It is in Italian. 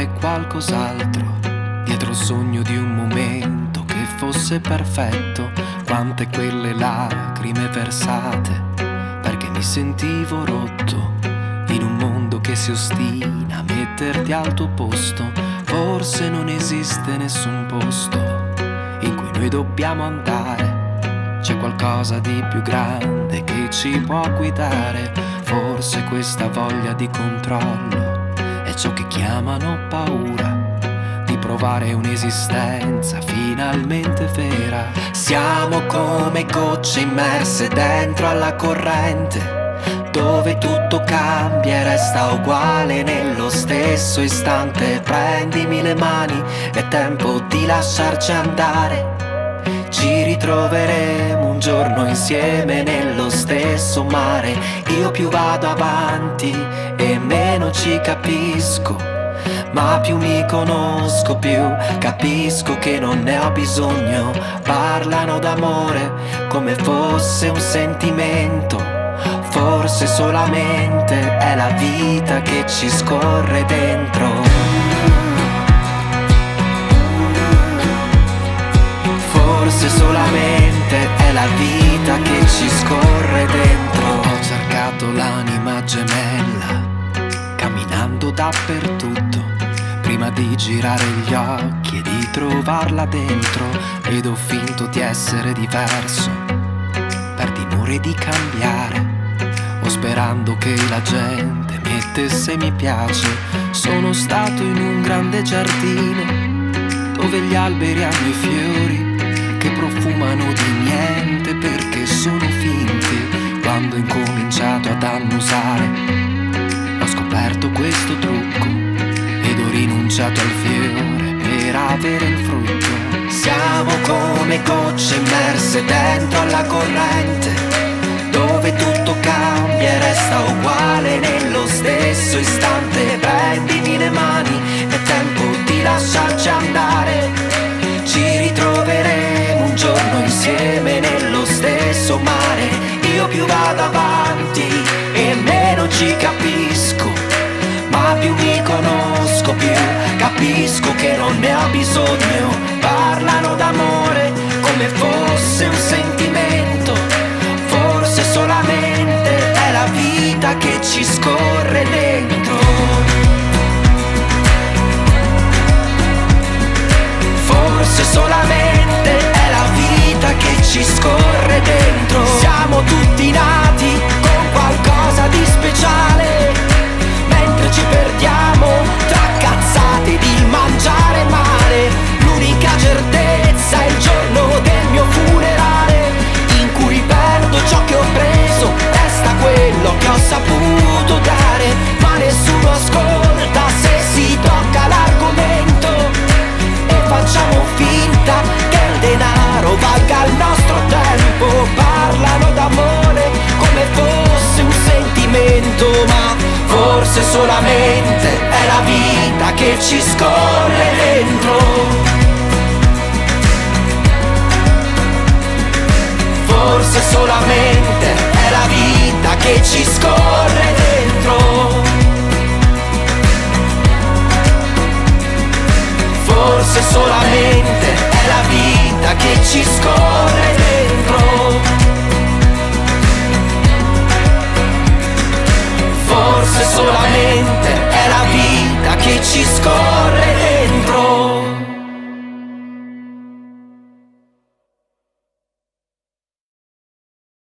fare qualcos'altro, dietro il sogno di un momento che fosse perfetto. Quante quelle lacrime versate, perché mi sentivo rotto in un mondo che si ostina a metterti al tuo posto. Forse non esiste nessun posto in cui noi dobbiamo andare, c'è qualcosa di più grande che ci può guidare. Forse questa voglia di controllo è ciò che chiamano paura, di provare un'esistenza finalmente vera. Siamo come gocce immerse dentro alla corrente, dove tutto cambia e resta uguale nello stesso istante. Prendimi le mani, è tempo di lasciarci andare. Ci ritroveremo un giorno insieme nello stesso mare. Io più vado avanti e meno ci capisco, ma più mi conosco, più capisco che non ne ho bisogno. Parlano d'amore come fosse un sentimento, forse solamente è la vita che ci scorre dentro. Forse solamente è la vita che ci scorre dentro. Ho cercato l'anima gemella camminando dappertutto, prima di girare gli occhi e di trovarla dentro. Ed ho finto di essere diverso per timore di cambiare, o sperando che la gente mettesse mi piace. Sono stato in un grande giardino dove gli alberi hanno i fiori che profumano di niente perché sono finti. Quando ho incominciato ad annusare ho scoperto questo trucco ed ho rinunciato al fiore per avere il frutto. Siamo come gocce immerse dentro alla corrente, dove tutto cambia e resta uguale nello stesso istante. Prendimi le mani, è tempo di lasciarci andare. Ci ritroveremo un giorno insieme nello stesso mare. Io più vado avanti e meno ci capisco, ma più mi conosco, più capisco che non ne ho bisogno. Parlano d'amore come fosse un sentimento, forse solamente è la vita che ci scorre dentro. Forse solamente è la vita che ci scorre dentro. Siamo tutti nati con qualcosa di speciale, mentre ci perdiamo tra cazzate di mangiare male. L'unica certezza è il giorno del mio funerale, in cui perdo ciò che ho preso, resta quello che ho saputo dare. Ma nessuno ascolta se si tocca l'argomento, facciamo finta che il denaro valga il nostro tempo. Parlano d'amore come fosse un sentimento, ma forse solamente è la vita che ci scorre dentro. Forse solamente è la vita che ci scorre dentro. Forse solamente è la vita che ci scorre dentro. Forse solamente è la vita che ci scorre